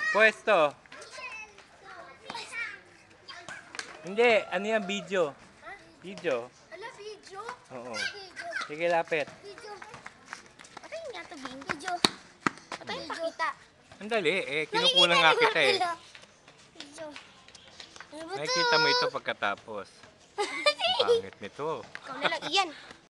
Pwesto. Hindi, ano yan? Video. Video. Ala, video? Oo. Video. Sige, lapit. Video. Patayin nga ito, Bing. Video. Patayin pakita. Andali, kinukulang nga kita eh. Video. Ano ba ito? Nakikita mo ito pagkatapos. Ang pangit nito. Ikaw na lang, iyan.